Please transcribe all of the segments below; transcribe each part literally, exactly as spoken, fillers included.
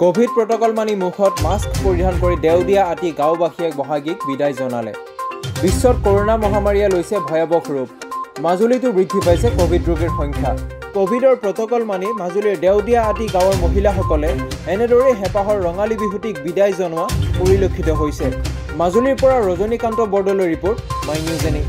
Covid protocol মানি মুখত mask পৰিধান কৰি দেউদিয়া আতি গাঁওবাসীয়ে বহাগীক বিদায় জনালে। বিশ্বত কৰোনা মহামাৰীয়ে লৈছে ভয়াৱহ ৰূপ। মাজুলীতো বৃদ্ধি পাইছে কোভিড ৰোগীৰ সংখ্যা। কোভিডৰ প্ৰটকল মানি মাজুলীৰ দেউদিয়া আতি গাঁৱৰ মহিলাসকলে এনেদৰে হেপাহৰ ৰঙালী বিহুটিক বিদায় জনোৱা পৰিলক্ষিত হৈছে। মাজুলীৰ পৰা Rajanikanta Bordoloi report, my news any.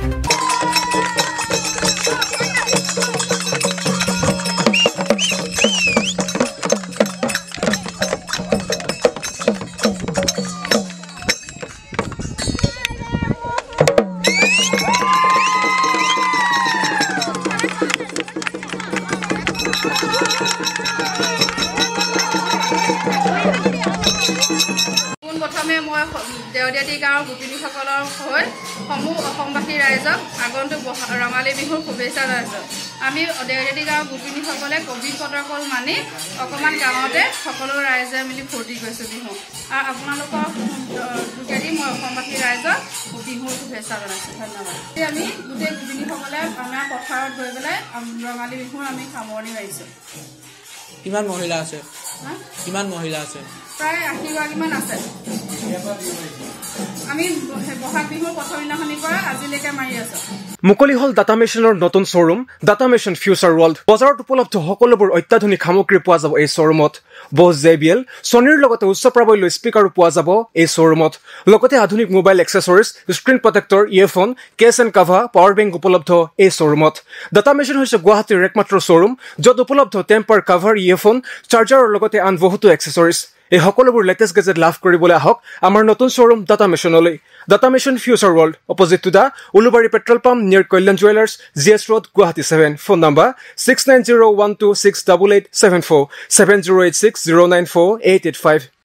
প্ৰথমে মই দেউদিয়াটি গাঁৱৰ গোপিনীসকলৰ হৈ সমূহ অসমবাসী ৰাইজক আগন্তুক ৰঙালী বিহুৰ শুভেচ্ছা জনাইছোঁ। আমি দেউদিয়াটি গাঁৱৰ গোপিনীসকলে কোভিড প্ৰটকল মানি অকণমান গাঁৱতে সকলো ৰাইজে মিলি ফূৰ্তি কৰিছোঁ বিহু। আৰু আপোনালোকৰ যোগেদি মই অসমবাসী ৰাইজক বিহুৰ শুভেচ্ছা জনাইছোঁ। ধন্যবাদ। আমি গোটেই গোপিনীসকলে আমাৰ পথাৰত গৈ পেলাই ৰঙালী বিহুৰ আমি সামৰণি মাৰিছোঁ। কিমান মহিলা আছে? কিমান মহিলা আছে? প্ৰায় আশীগৰাকীমান আছে। আমি বহাগ বিহুৰ প্ৰথম দিনাখনিৰ পৰা আজিলৈকে মাৰি আছোঁ। মুকলি হল ডাটা মেচিনৰ নতুন showroom Data Machine Future World. বজাৰত উপলব্ধ সকলোবোৰ অত্যাধুনিক সামগ্ৰী পোৱা যাব এই শ্বৰুমত। বছ জে বি এল, ছনীৰ লগতে উচ্চ প্ৰাবল্য স্পীকাৰো পোৱা যাব এই শ্বৰুমত। লগতে আধুনিক mobile accessories, screen protector, earphone, case and cover, power bank উপলব্ধ এই শ্বৰুমত। ডাটা মেচিন হৈছে গুৱাহাটীৰ একমাত্ৰ শ্বৰুম য'ত উপলব্ধ টেম্পাৰ, কাভাৰ, ইয়েৰফোন, চাৰ্জাৰৰ লগতে আন বহুতো এক্সেছৰিজ। এই সকলোবোৰ লেটেষ্ট গেজেট লাভ কৰিবলৈ আহক আমাৰ নতুন শ্বৰুম ডাটা মেচিনলৈ। Data Machine Future World, opposite to the Ulubari petrol pump, near Kalyan jewellers, G S road, Guwahati seven. Phone number six nine zero' one two six double eight seven four, seven zero' eight six zero' nine four eight eight five.